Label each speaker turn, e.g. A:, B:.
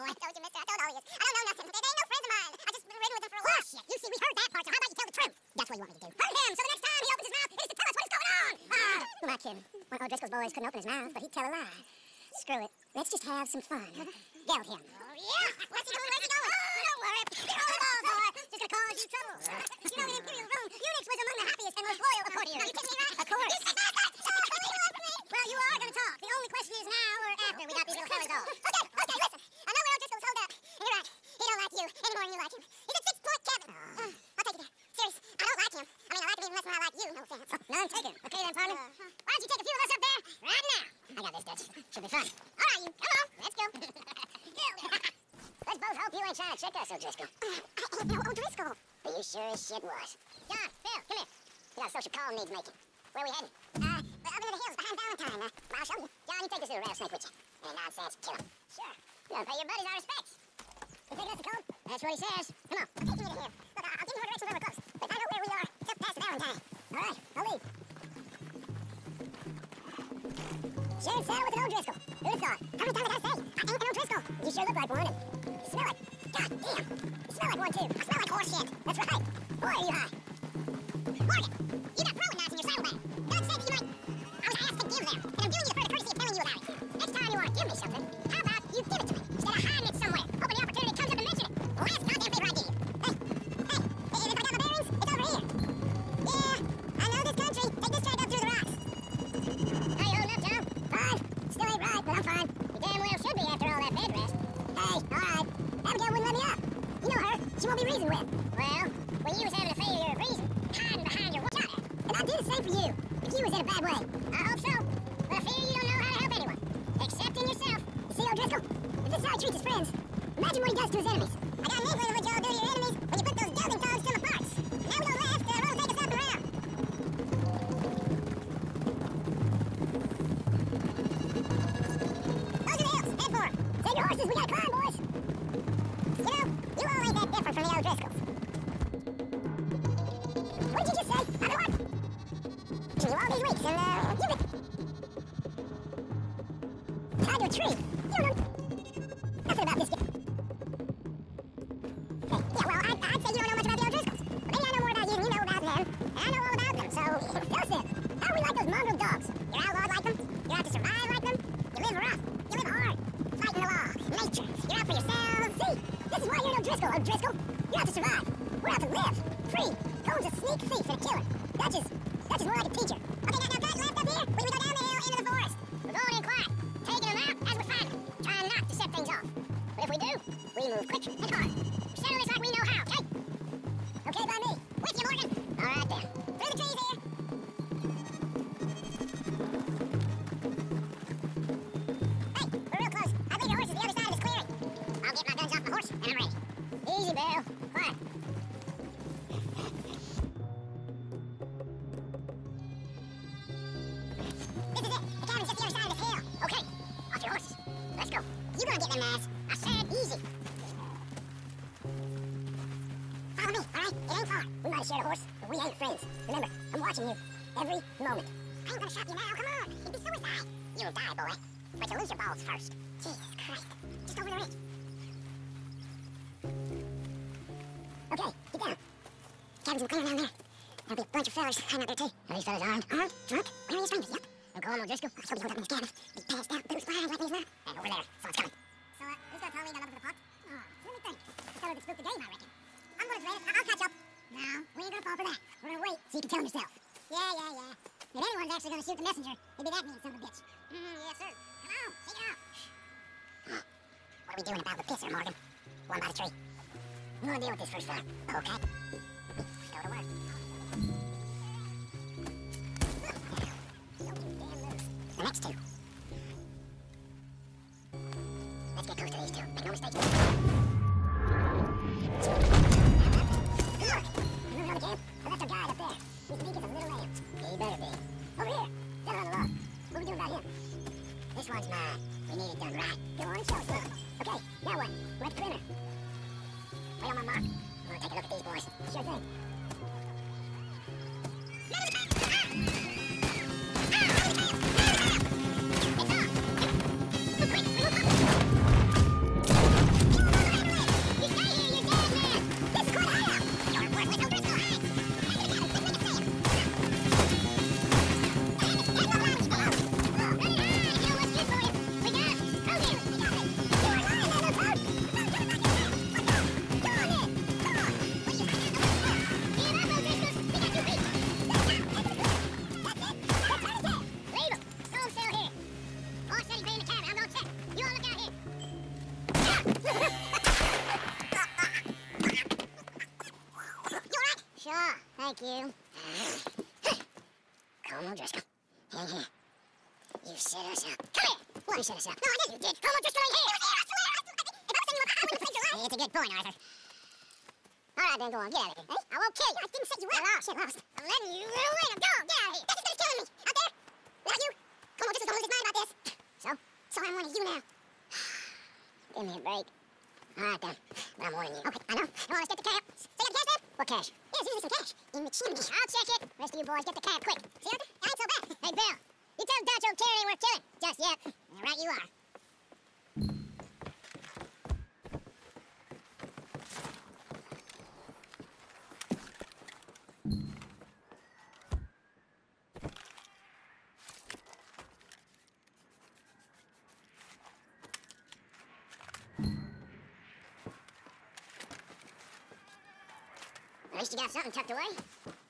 A: boy. I told you, mister. I told all of you. I don't know nothing. They ain't no friends of mine. I just been ridden with them for a while. Shit. You see, we heard that part, so how about you tell the truth? That's what you want me to do. Hurt him, so the next time he opens his mouth, it's to tell us what's going on. Who am I kidding? One of O'Driscoll's boys couldn't open his mouth, but he'd tell a lie. Screw it. Let's just have some fun. Geld him. Oh, yeah? What's he doing? Where's he going? Oh, don't worry. Get all the balls, boy. Just gonna cause you trouble. You know, in Imperial Rome, Unix was among the happiest and most loyal of courtiers. No, you kidding me, right? Of course. Well, you are gonna talk. The only question is now or after we got these little fellas off. Okay, listen. I know where O'Driscoll's holed up. And you're right. He don't like you any more than you like him. He's a 6-point Kevin. I'll take it there. Serious. I don't like him. I mean, I like him even less than I like you. No offense. None taken. Okay then, partner. Why don't you take a few of us up there right now? I got this, Dutch. Should be fun. All right, you. Come on. Let's go. Let's both hope you ain't trying to trick us, O'Driscoll. I ain't no O'Driscoll. But you sure as shit was. John, Phil, come here. We got a social call needs making. Where are we heading? Up into the hills behind Valentine. I'll show you. John, you take this little rattlesnake with you. Any nonsense, kill him. Sure. You gotta pay your buddies our respects. You think that's the code? That's what he says. Come on. Take me to him. Look, I'll give you more directions when we're close. But I know where we are. Just past Valentine. All right, I'll leave. Shared cell with an O'Driscoll. Who'd have thought? How many times I gotta say? I ain't an O'Driscoll. You sure look like one. And you smell like... God damn. You smell like one, too. I smell like horse shit. That's right. Boy, are you high. Morgan, you got throwing knives in your saddlebag. God sake, you might... I was asked to give them, and I'm doing you the further courtesy of telling you about it. Next time you want to give me something, how about you give it to me, instead of hiding it somewhere, hoping the opportunity comes up and mention it. Well, last goddamn favor I did you. Hey, if I got my bearings, it's over here. Yeah, I know this country. Take this track up through the rocks. How you holding up, Tom? Fine. Still ain't right, but I'm fine. You damn well should be after all that bed rest. Hey, all right. Abigail wouldn't let me up. You know her. She won't be reasoned with. Well, when you was having a failure of reason, hiding behind your watch. And I'd do the same for you, if you was in a bad way. I hope so. But I fear you don't know how to help anyone. Except in yourself. You see, O'Driscoll? If this is how he treats his friends, imagine what he does to his enemies. I got an inkling of what y'all do to your enemies when you put those gelding tongues to my parts. Now we don't laugh, the road will take us up and around. Those are the hills. Head for 'em. Save your horses, we gotta climb, boys. You know, you all ain't that different from the O'Driscolls. What did you just say? I know what? You all these weeks, and, you've been tied to a tree. You don't know nothing about this. Hey, yeah, well, I'd say you don't know much about the O'Driscolls. But maybe I know more about you than you know about them. And I know all about them, so tell us then. How are we like those mongrel dogs? You're outlawed like them? You're out to survive like them? You live rough. You live hard. Fighting the law. Nature. You're out for yourselves. See, this is why you're an O'Driscoll, O'Driscoll. You're out to survive. We're out to live. Free. Cole's a sneak thief and a killer. That's just more like a teacher. Okay, now cut left up here. We go down the hill into the forest. We're going in quiet. Taking them out as we find them. Trying not to set things off. But if we do, we move quick and hard. Settle this like we know how, okay? Okay by me. With you, Morgan. All right, then. Through the trees here. Hey, we're real close. I leave your horses the other side of this clearing. I'll get my guns off my horse, and I'm ready. Easy, Bill. Quiet. This is it. The cabin's just the other side of this hill. Okay. Off your horses. Let's go. You gonna get them knives. I said easy. Follow me, all right? It ain't far. We might have shared a horse, but we ain't friends. Remember, I'm watching you every moment. I ain't gonna shop you now. Come on. It'd be suicide. You'll die, boy. But you'll lose your balls first. Jesus Christ. Just over the ridge. Okay, get down. Cabin's in the clearing down there. There'll be a bunch of fellas hiding out there, too. Are these fellas armed? Drunk? Where are your strangers? Yep. They'll go on, O'Driscoll. I hope you hold up in this cabin. Be passed out, boots behind like these now. And over there, someone's coming. So, who's got Pauline down up to the pot? Let me think. The fellow that spooked the game, I reckon. I'm gonna trade it. I'll catch up. No, we ain't gonna fall for that. We're gonna wait so you can tell him yourself. Yeah. If anyone's actually gonna shoot the messenger, it'd be that mean son of a bitch. Yes, sir. Come on, shake it off. What are we doing about the pisser, Morgan? One by the tree. I'm gonna deal with this first time. Okay. Let's go to work. The next two. Let's get close to these two. Make no mistake. Look! Moving on the camp. I left our guide up there. He's meek as a little lamb. He better be. Over here. Down on the log. What are we doing about him? This one's mine. We need it done right. Go on and show us. Okay, now what? We're at the perimeter. Wait on my mark. I'm gonna take a look at these boys. Sure thing. Sure, thank you. Colm O'Driscoll. In here. You set us up. Come here! What? You set us up. No, I didn't. You did. Colm O'Driscoll ain't here. I swear. If I was saying I wouldn't put you out. It's a good point, Arthur. All right, then, go on. Get out of here. Hey? I won't kill you. I didn't set you up. Oh, shit, lost. I'm letting you run away. Now go. Get out of here. That's just killing me. Out there. Without you. Colm O'Driscoll's gonna lose his mind about this. So I'm warning you now. Give me a break. All right, then. But I'm warning you. Okay, I know. You want to get the cab? So you got the cash, man? What cash? Yeah, there's usually some cash in the chimney. I'll check it. Rest of you boys, get the cab quick. See, Arthur? I ain't so bad. Hey, Bill. You tell Dutch old Terry ain't worth killing. Just yet. Right you are. At least you got something tucked away.